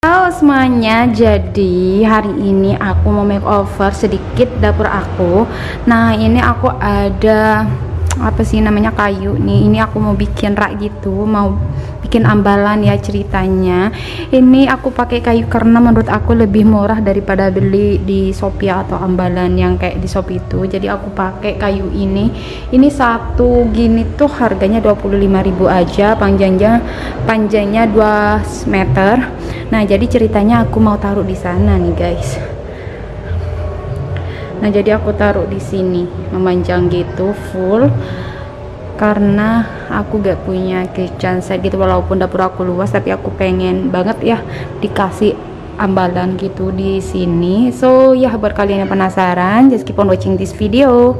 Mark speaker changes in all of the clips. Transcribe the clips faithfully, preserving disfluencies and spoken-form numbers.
Speaker 1: Halo semuanya, jadi hari ini aku mau makeover sedikit dapur aku. Nah ini aku ada apa sih namanya kayu nih, ini aku mau bikin rak gitu, mau bikin ambalan ya ceritanya. Ini aku pakai kayu karena menurut aku lebih murah daripada beli di Shopee atau ambalan yang kayak di Shopee itu. Jadi aku pakai kayu ini. Ini satu gini tuh harganya dua puluh lima ribu aja, panjangnya panjangnya dua meter. Nah jadi ceritanya aku mau taruh di sana nih guys. Nah jadi aku taruh di sini memanjang gitu full, karena aku gak punya kitchen set gitu, walaupun dapur aku luas tapi aku pengen banget ya dikasih ambalan gitu di sini. So ya buat kalian yang penasaran, just keep on watching this video.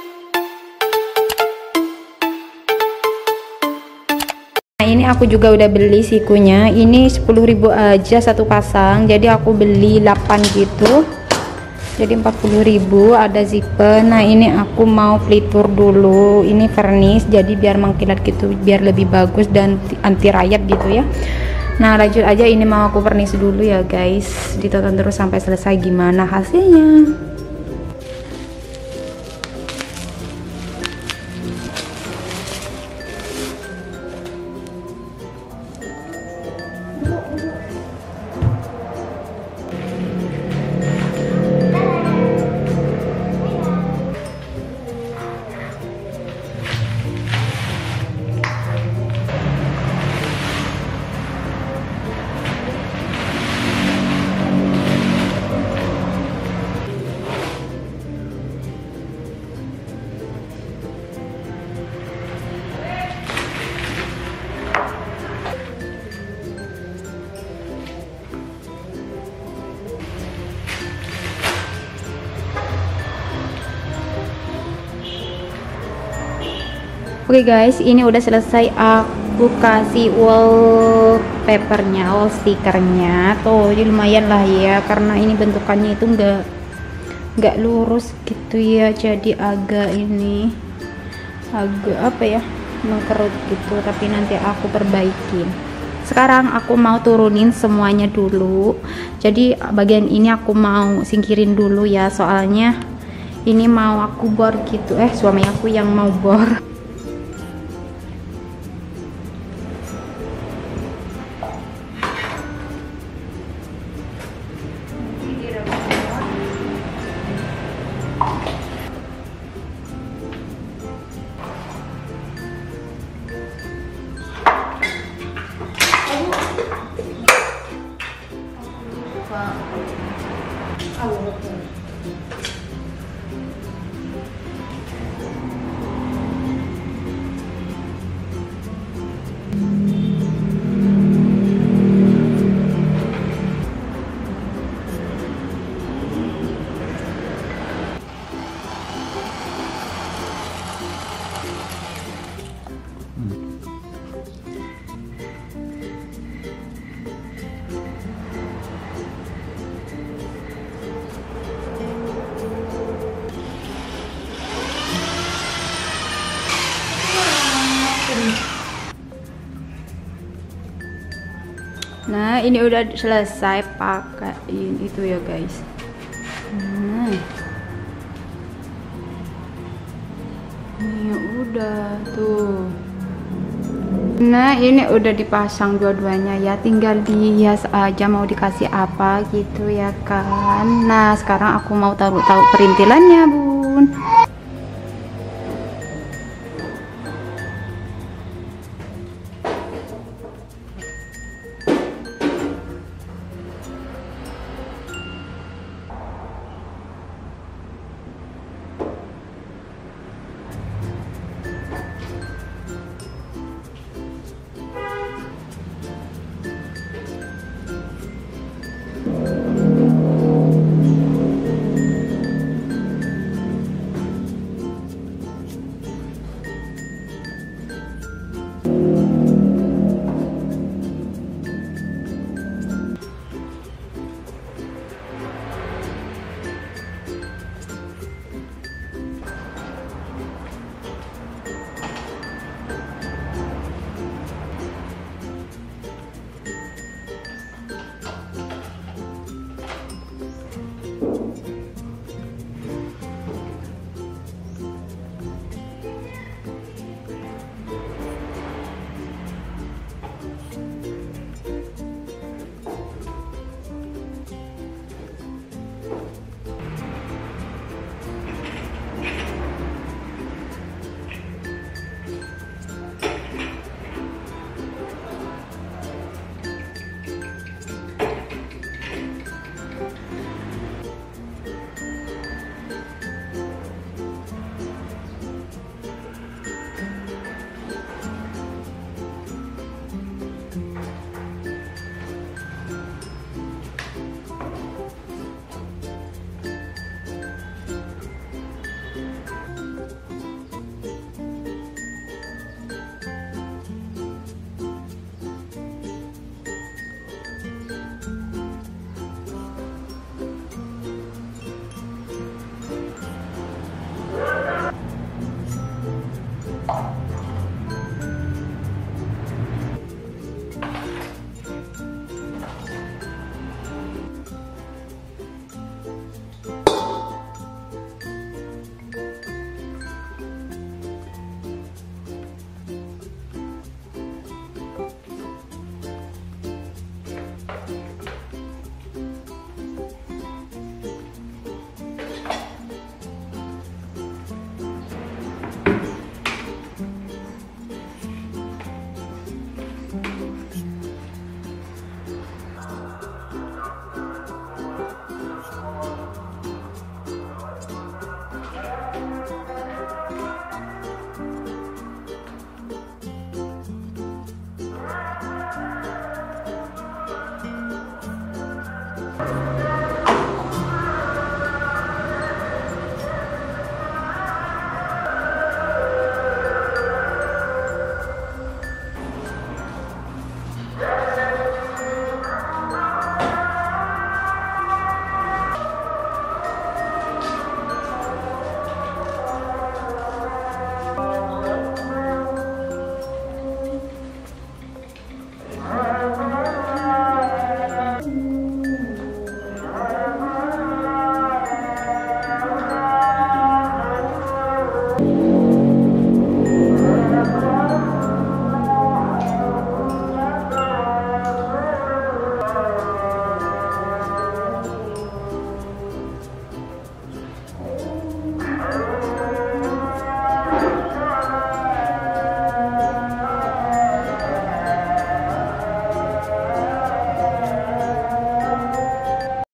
Speaker 1: Nah ini aku juga udah beli sikunya, ini sepuluh ribu aja satu pasang, jadi aku beli delapan gitu, jadi empat puluh ribu. Ada zipper. Nah ini aku mau pelitur dulu, ini vernis jadi biar mengkilat gitu, biar lebih bagus dan anti rayap gitu ya. Nah lanjut aja, ini mau aku vernis dulu ya guys, ditonton terus sampai selesai gimana hasilnya. Oke okay guys, ini udah selesai aku kasih wallpapernya, wall stickernya tuh. Jadi lumayan lah ya, karena ini bentukannya itu enggak enggak lurus gitu ya, jadi agak ini agak apa ya, mengkerut gitu, tapi nanti aku perbaikin. Sekarang aku mau turunin semuanya dulu, jadi bagian ini aku mau singkirin dulu ya, soalnya ini mau aku bor gitu, eh suami aku yang mau bor. Nah ini udah selesai pakaiin itu ya guys. Nah ini udah tuh. Nah ini udah dipasang dua-duanya ya, tinggal dihias aja mau dikasih apa gitu ya kan. Nah sekarang aku mau taruh-taruh perintilannya bun.
Speaker 2: Bye.